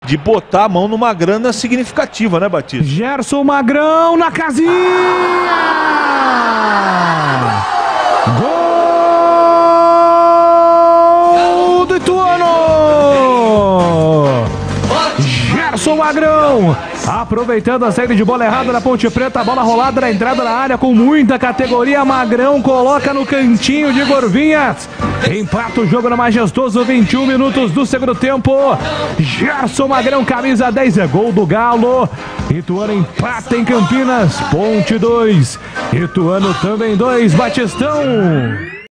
de botar a mão numa grana significativa, né, Batista? Gerson Magrão na casinha! Gol do Ituano! Gerson Magrão, aproveitando a saída de bola errada da Ponte Preta, a bola rolada na entrada da área com muita categoria. Magrão coloca no cantinho de Gorvinhas. Empata o jogo no majestoso 21 minutos do segundo tempo. Gerson Magrão, camisa 10, é gol do Galo. Ituano empata em Campinas. Ponte 2, Ituano também 2, Batistão.